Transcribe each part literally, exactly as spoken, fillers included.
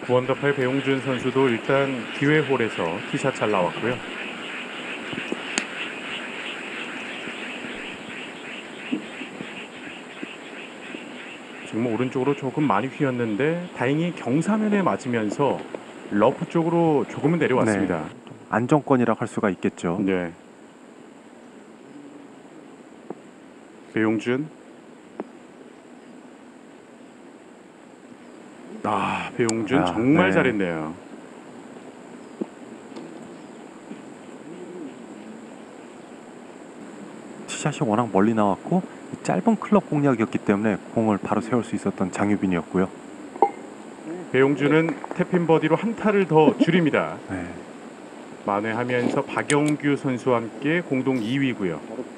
구 언더파의 배용준 선수도 일단 기회 홀에서 티샷 잘 나왔고요. 지금 오른쪽으로 조금 많이 휘었는데 다행히 경사면에 맞으면서 러프 쪽으로 조금은 내려왔습니다. 네, 안정권이라 할 수가 있겠죠. 네. 배용준. 아, 배용준 아, 정말 네. 잘했네요. 티샷이 워낙 멀리 나왔고 짧은 클럽 공략이었기 때문에 공을 바로 세울 수 있었던 장유빈이었고요. 배용준은 태핀 버디로 한 타를 더 줄입니다. 네. 만회하면서 박영규 선수와 함께 공동 이 위고요.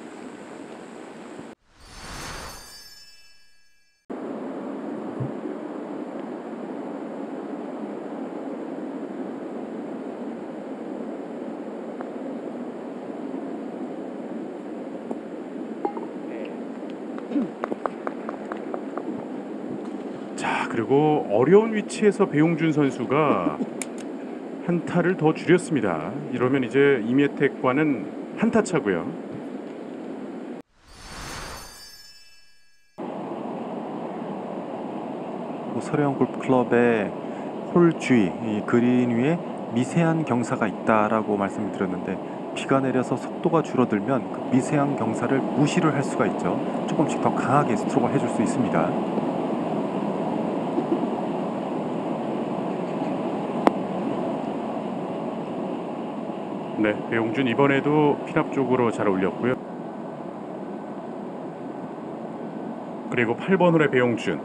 자, 그리고 어려운 위치에서 배용준 선수가 한 타를 더 줄였습니다. 이러면 이제 임예택과는 한 타 차고요. 서래원 골프클럽의 홀 주위, 이 그린 위에 미세한 경사가 있다라고 말씀을 드렸는데 비가 내려서 속도가 줄어들면 그 미세한 경사를 무시를 할 수가 있죠. 조금씩 더 강하게 스트로크를 해줄 수 있습니다. 네, 배용준 이번에도 핀앞 쪽으로 잘 올렸고요. 그리고 팔 번 홀의 배용준.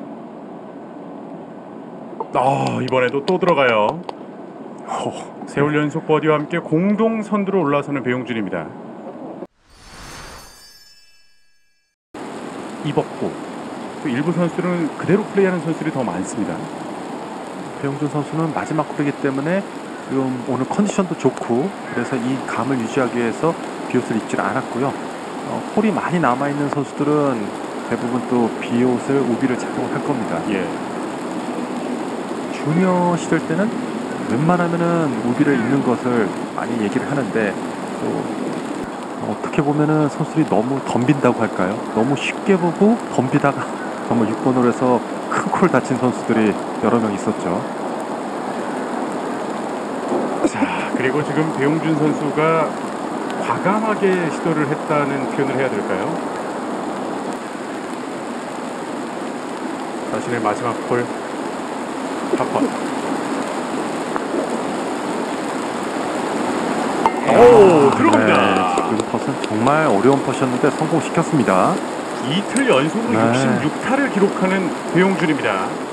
아, 이번에도 또 들어가요. 세홀 연속 버디와 함께 공동 선두로 올라서는 배용준입니다. 이벅고. 또 일부 선수들은 그대로 플레이하는 선수들이 더 많습니다. 배용준 선수는 마지막 홀이기 때문에 지금 오늘 컨디션도 좋고 그래서 이 감을 유지하기 위해서 비옷을 입질 않았고요. 어, 홀이 많이 남아있는 선수들은 대부분 또 비옷을 우비를 착용할 겁니다. 예. 주니어 시절 때는 웬만하면은 우비를 입는 것을 많이 얘기를 하는데 또 어떻게 보면은 선수들이 너무 덤빈다고 할까요? 너무 쉽게 보고 덤비다가 정말 육 번 홀에서 큰 콜 다친 선수들이 여러 명 있었죠. 자, 그리고 지금 배용준 선수가 과감하게 시도를 했다는 표현을 해야 될까요? 자신의 마지막 홀 팝컷. 오, 들어갑니다. 네, 지금 퍼는 정말 어려운 퍼셨는데 성공시켰습니다. 이틀 연속으로 네. 육십육 타를 기록하는 배용준입니다.